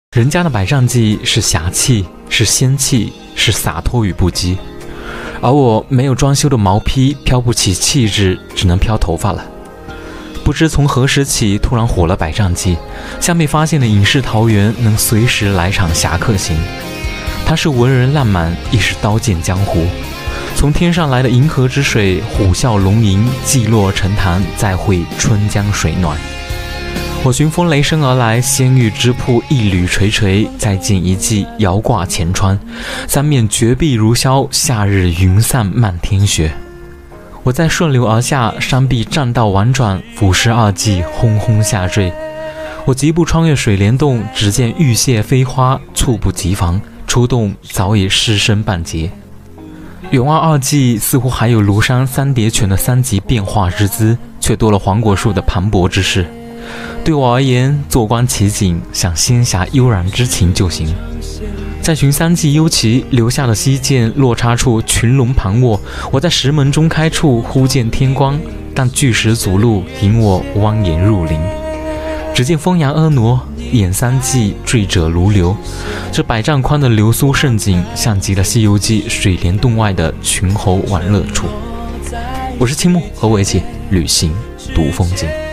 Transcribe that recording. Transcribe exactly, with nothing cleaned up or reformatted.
人家的百丈记是侠气，是仙气，是洒脱与不羁，而我没有装修的毛坯飘不起气质，只能飘头发了。不知从何时起突然火了百丈记，像被发现的隐士桃源能随时来场侠客行。它是文人烂漫，亦是刀剑江湖。从天上来的银河之水，虎啸龙吟，寂落沉潭，再会春江水暖。我寻风雷声而来，仙玉之瀑一缕垂垂，再见一骑遥挂前川，三面绝壁如霄，夏日云散漫天雪。我在顺流而下，山壁栈道婉转，俯视二骑轰轰下坠。我疾步穿越水帘洞，只见玉屑飞花，猝不及防，出洞早已失身半截。远望二骑，似乎还有庐山三叠泉的三级变化之姿，却多了黄果树的磅礴之势。对我而言，坐观其景，想仙侠悠然之情就行。在寻三骑幽奇，留下的溪涧落差处群龙盘卧，我在石门中开处忽见天光，但巨石阻路，引我蜿蜒入林。只见风扬婀娜，掩三骑坠者如流。这百丈宽的流苏胜景，像极了《西游记》水帘洞外的群猴玩乐处。我是青木，和我一起旅行读风景。